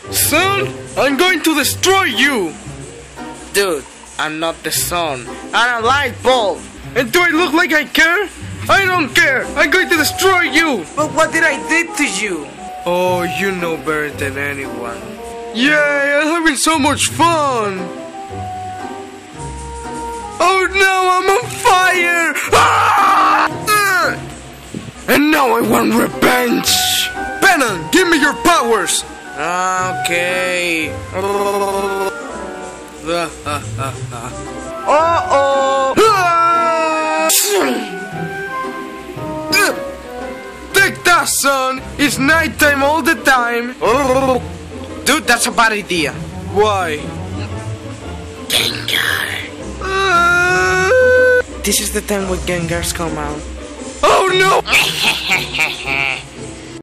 Son, I'm going to destroy you! Dude, I'm not the sun. I'm a light bulb. And do I look like I care? I don't care! I'm going to destroy you! But what did I do to you? Oh, you know better than anyone. Yay, I'm having so much fun! Oh no, I'm on fire! Ah! And now I want revenge! Venom, give me your powers! Okay. Uh-oh! Take that, son! It's nighttime all the time! Dude, that's a bad idea. Why? Gengar. This is the time when Gengars come out. Oh no!